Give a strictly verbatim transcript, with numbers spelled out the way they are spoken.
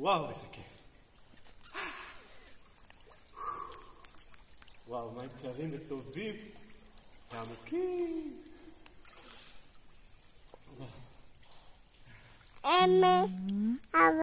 וואו, איזה כיף. וואו, מים קרים וטובים ועמוקים. אמא